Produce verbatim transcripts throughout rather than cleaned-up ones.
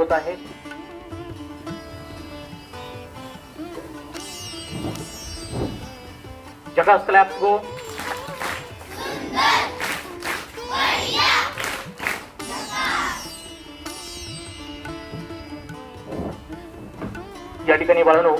होत आहे। जगास क्लॅप गो। या ठिकाणी बाळांनो,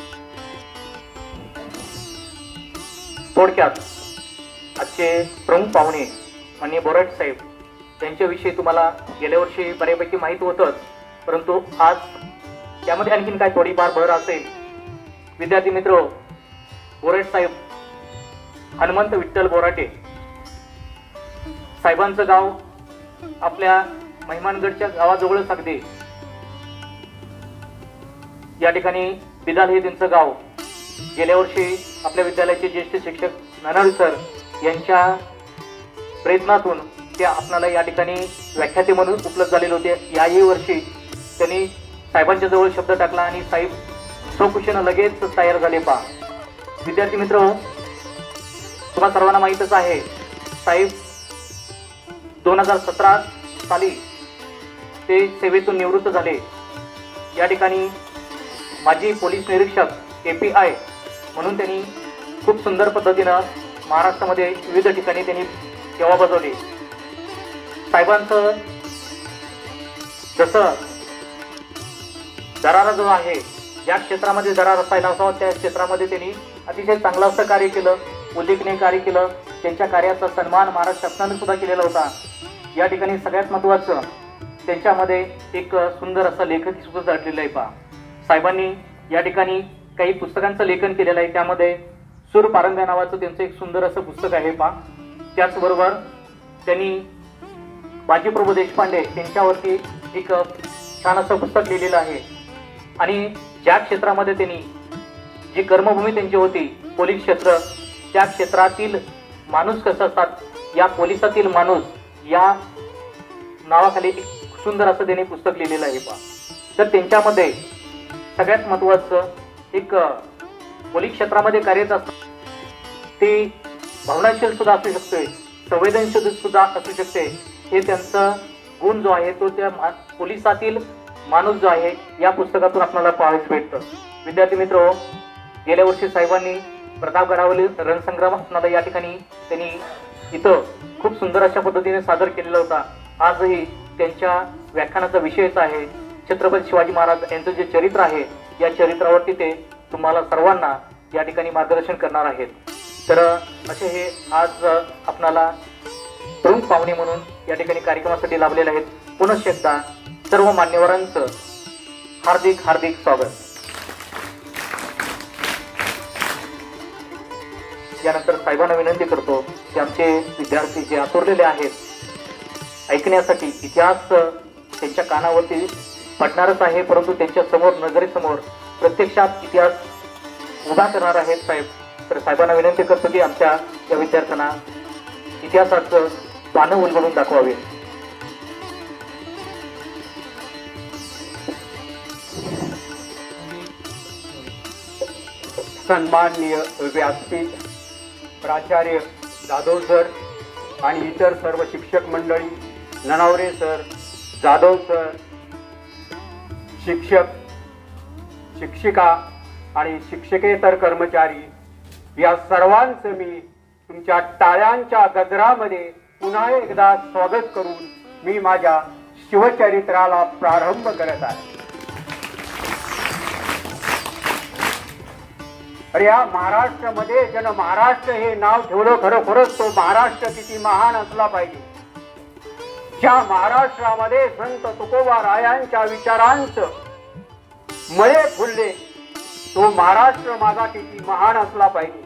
थोडक्यात आजचे प्रमुख पाहुणे माननीय बोराटे साहेब त्यांच्याविषयी तुम्हाला गेल्या वर्षी बऱ्यापैकी माहित होतंच, परंतु आज त्यामध्ये आणखीन काय थोडीफार भर असेल। विद्यार्थी मित्र, बोराटे साहेब हनुमंत विठ्ठल बोराटे साहेबांचं गाव आपल्या महिमानगडच्या गावाजवळच अगदी या ठिकाणी बिदाल हे त्यांचं गाव। गेल्या वर्षी आपल्या विद्यालयाचे ज्येष्ठ शिक्षक ननावरे सर यांच्या प्रयत्नातून ते आपल्याला या ठिकाणी व्याख्याते म्हणून उपलब्ध झालेले होते। याही वर्षी त्यांनी साहेबांच्या जवळ शब्द टाकला आणि साहेब स्वखुशीने लगेच तयार झाले। पहा विद्यार्थी मित्र, तुम्हा सर्वांना माहीतच आहे, साहेब दोन हजार सतरा साली ते सेवेतून निवृत्त झाले। या ठिकाणी माजी पोलीस निरीक्षक ए पी आय म्हणून त्यांनी खूप सुंदर पद्धतीनं महाराष्ट्रामध्ये विविध ठिकाणी त्यांनी सेवा बजावली। साहेबांचं जसं दरारा जो आहे, ज्या क्षेत्रामध्ये दरार असायला असावा त्या क्षेत्रामध्ये त्यांनी अतिशय चांगलं असं कार्य केलं, उल्लेखनीय कार्य केलं। त्यांच्या कार्याचा सन्मान महाराष्ट्र शासनाने सुद्धा केलेला होता। या ठिकाणी सगळ्यात महत्त्वाचं त्यांच्यामध्ये एक सुंदर असं लेखक सुद्धा दडलेलं आहे। पहा साहेबांनी या ठिकाणी काही पुस्तकांचं लेखन केलेलं आहे, त्यामध्ये सूर पारंब्या नावाचं त्यांचं एक सुंदर असं पुस्तक आहे। पहा त्याचबरोबर त्यांनी बाजीप्रभू देशपांडे यांच्यावरती एक छान असं पुस्तक लिहिलेलं आहे। आणि ज्या क्षेत्रामध्ये त्यांनी जी कर्मभूमी त्यांची होती पोलीस क्षेत्र, त्या क्षेत्रातील माणूस कसं असतात, या पोलिसातील माणूस या नावाखाली एक सुंदर असं त्यांनी पुस्तक लिहिलेलं आहे। पहा तर त्यांच्यामध्ये सगळ्यात महत्त्वाचं एक पोलीस क्षेत्रामध्ये कार्यरत असतात ते भावनाशील सुद्धा असू शकते, संवेदनशील सुद्धा असू शकते। हे त्यांचं गुण जो आहे तो त्या पोलिसातील माणूस जो आहे या पुस्तकातून आपल्याला पाहायला भेटतं। विद्यार्थी मित्र, गेल्या वर्षी साहेबांनी प्रतापगडावरील रणसंग्राम आपल्याला या ठिकाणी त्यांनी इथं खूप सुंदर अशा पद्धतीने सादर केलेला होता। आजही त्यांच्या व्याख्यानाचा विषयच आहे छत्रपती शिवाजी महाराज यांचं जे चरित्र आहे, या चरित्रावरती ते तुम्हाला सर्वांना या ठिकाणी मार्गदर्शन करणार आहेत। तर असे हे आज आपणाला प्रमुख पाहुणे म्हणून या ठिकाणी कार्यक्रमासाठी लाभलेले आहेत। पुनश्च एकदा सर्व मान्यवरांचं हार्दिक हार्दिक स्वागत। यानंतर साहेबांना विनंती करतो की आमचे विद्यार्थी जे आतुरलेले आहेत ऐकण्यासाठी, इतिहास त्यांच्या कानावरती पडणारच आहे, परंतु त्यांच्या समोर नजरेसमोर प्रत्यक्षात इतिहास उभा करणार आहेत साहेब। तर साहेबांना विनंती करतो की आमच्या या विद्यार्थ्यांना इतिहासाचं पानं उलगडून दाखवावे। सन्माननीय व्यासपीठ, प्राचार्य जाधव सर आणि इतर सर्व शिक्षक मंडळी, ननावरे सर, जाधव सर, शिक्षक, शिक्षिका आणि शिक्षकेतर कर्मचारी, या सर्वांचं मी तुमच्या टाळ्यांच्या गजरामध्ये पुन्हा एकदा स्वागत करून मी माझ्या शिवचरित्राला प्रारंभ करत आहे। अरे या महाराष्ट्रामध्ये ज्यानं महाराष्ट्र हे नाव ठेवलं, खरोखरच तो महाराष्ट्र किती महान असला पाहिजे। ज्या महाराष्ट्रामध्ये संत तुकोबा रायांच्या विचारांचं मळे फुलले, तो महाराष्ट्र माझा किती महान असला पाहिजे।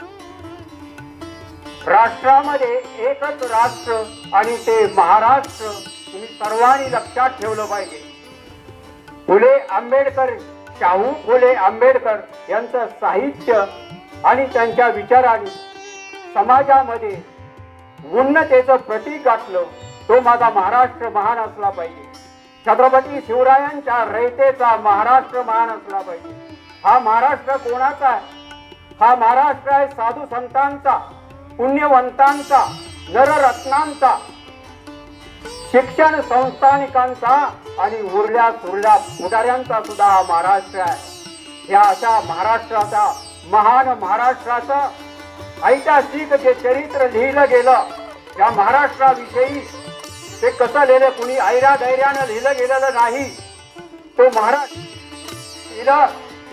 राष्ट्रामध्ये एकच राष्ट्र आणि ते महाराष्ट्र तुम्ही सर्वांनी लक्षात ठेवलं पाहिजे। फुले आंबेडकर, शाहू फुले आंबेडकर यांचं साहित्य आणि त्यांच्या विचारांनी समाजामध्ये उन्नतेचं प्रतीक गाठलं, तो माझा महाराष्ट्र महान असला पाहिजे। छत्रपती शिवरायांच्या रयतेचा महाराष्ट्र महान असला पाहिजे। हा महाराष्ट्र कोणाचा आहे? हा महाराष्ट्र आहे साधू संतांचा, पुण्यवंतांचा, नररत्नांचा, शिक्षण संस्थानिकांचा, आणि उरल्या सुरल्या पुढाऱ्यांचा सुद्धा हा महाराष्ट्र आहे। या अशा महाराष्ट्राचा, महान महाराष्ट्राचं ऐतिहासिक जे चरित्र लिहिलं गेलं, या महाराष्ट्राविषयी ते कसं लिहिलं, कुणी ऐरा धैर्यानं लिहिलं गेलेलं नाही। तो महाराष्ट्र लिहिलं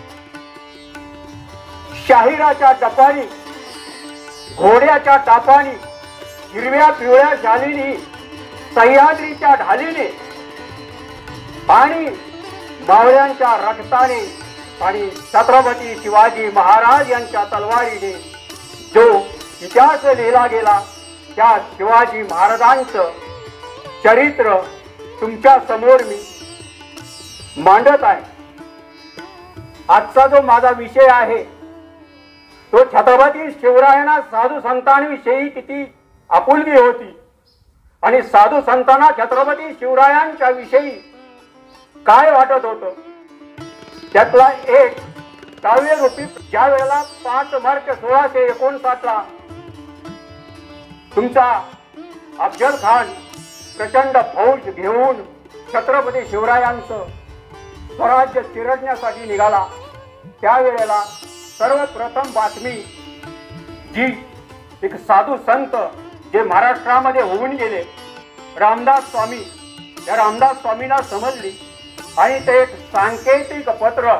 शाहिराच्या टपानी, घोड्याच्या टापानी, हिरव्या पिवळ्या शालीनी, सह्याद्रीच्या ढालीने आणि मावळ्यांच्या रक्ताने आणि छत्रपती शिवाजी महाराज यांच्या तलवारीने जो इतिहास लिहिला गेला, त्या शिवाजी महाराजांचं चरित्र तुमच्या समोर मी मांडत आहे। आजचा जो माझा विषय आहे तो छत्रपती शिवरायांना साधू संतांविषयी किती आपुलकी होती आणि साधू संतांना छत्रपती शिवरायांच्या विषयी काय वाटत होतं, त्यातला एक काव्य रूपी ज्या वेळेला पाच मार्च सोळाशे एकोणसाठ ला तुमचा अफजल खान प्रचंड फौज घेऊन छत्रपती शिवरायांचं स्वराज्य चिरडण्यासाठी निघाला, त्यावेळेला सर्वप्रथम बातमी जी एक साधू संत जे महाराष्ट्रामध्ये होऊन गेले रामदास स्वामी, त्या रामदास स्वामींना समजली आणि ते एक सांकेतिक पत्र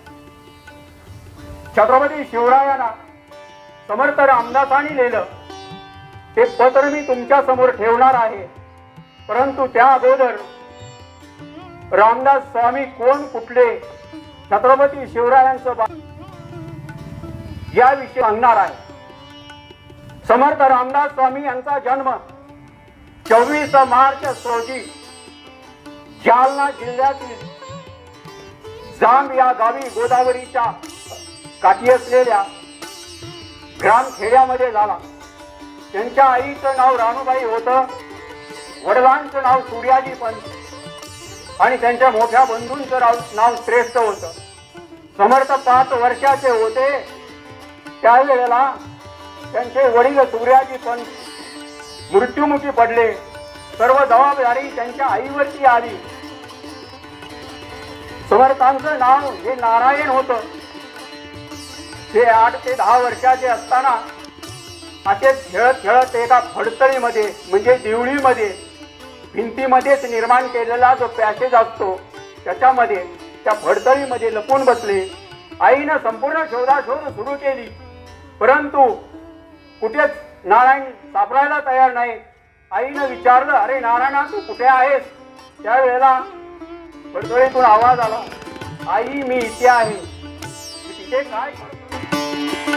छत्रपती शिवरायांना समर्थ रामदासांनी लिहिलं। ते पत्र मी तुमच्या समोर ठेवणार आहे, परंतु त्या अगोदर रामदास स्वामी कोण, कुठले, छत्रपती शिवरायांचं याविषयी सांगणार आहे। समर्थ रामदास स्वामी यांचा जन्म चोवीस मार्च रोजी जालना जिल्ह्यातील जांब या गावी गोदावरीच्या काठी असलेल्या ग्रामखेड्यामध्ये झाला। त्यांच्या आईचं नाव राणूबाई होतं, वडिलांचं नाव सूर्याजी पंत आणि त्यांच्या मोठ्या बंधूंचं नाव श्रेष्ठ होतं। समर्थ पाच वर्षाचे होते त्यावेळेला त्यांचे वडील सूर्याजी पंत मृत्युमुखी पडले। सर्व जबाबदारी त्यांच्या आईवरती आली। समर्थांचं नाव हे नारायण होतं। ते आठ ते दहा वर्षाचे असताना असे खेळत खेळत एका फडतळीमध्ये म्हणजे देवळीमध्ये भिंतीमध्येच निर्माण केलेला जो पॅसेज असतो त्याच्यामध्ये त्या फडतळीमध्ये लपून बसले। आईनं संपूर्ण शोधाशोध सुरू केली, परंतु कुठेच नारायण सापडायला तयार नाही। आईनं विचारलं, अरे नारायणा तू कुठे आहेस? त्यावेळेला फडतळीतून आवाज आला, आई मी इथे आहे। मी तिथे काय करतो?